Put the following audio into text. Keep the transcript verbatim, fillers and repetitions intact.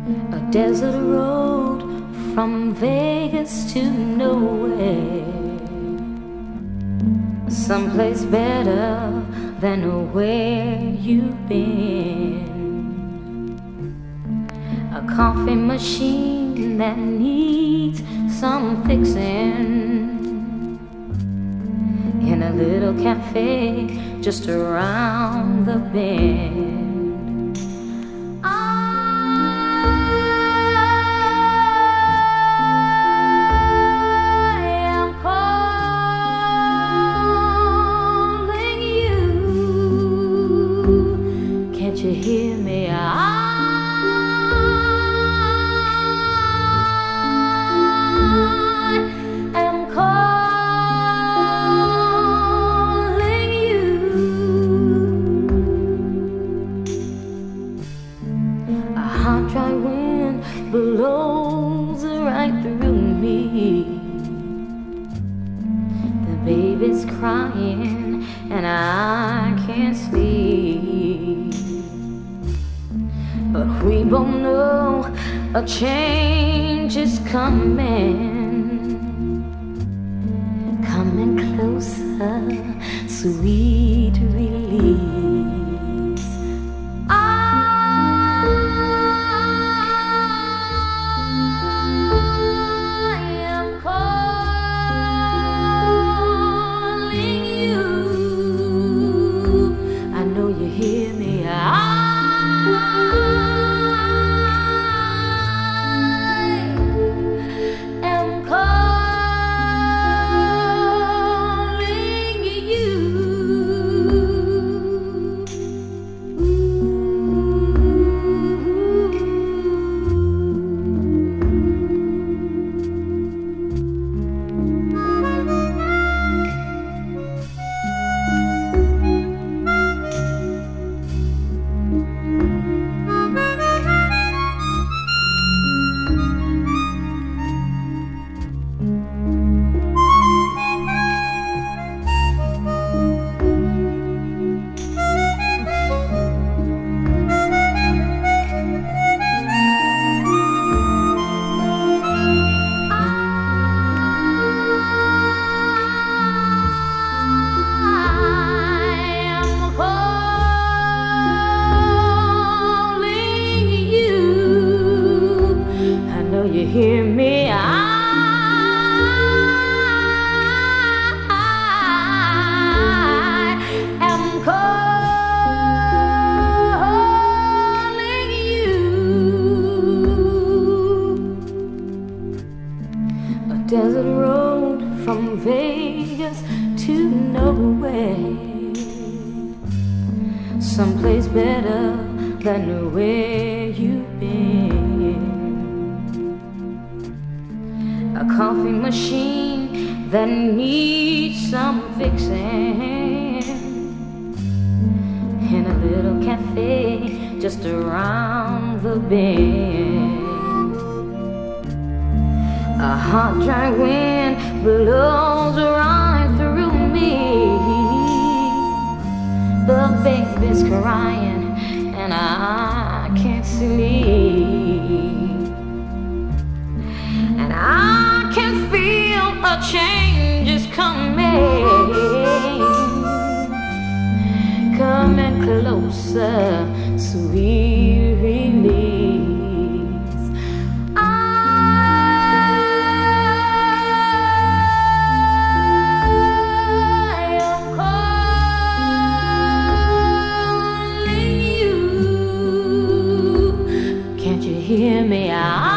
A desert road from Vegas to nowhere, someplace better than where you've been. A coffee machine that needs some fixing in a little cafe just around the bend. You hear me? I am calling you. A hot, dry wind blows right through me. The baby's crying and I can't sleep. But we both know a change is coming, coming closer, sweet release. I am calling you. I know you hear me. I you hear me? I am calling you. A desert road from Vegas to nowhere, someplace better than where you've been. A coffee machine that needs some fixing in a little cafe just around the bend. A hot, dry wind blows right through me. The baby's crying and I can't sleep. And I can feel a change is coming, coming closer, sweet release. I am calling you. Can't you hear me? I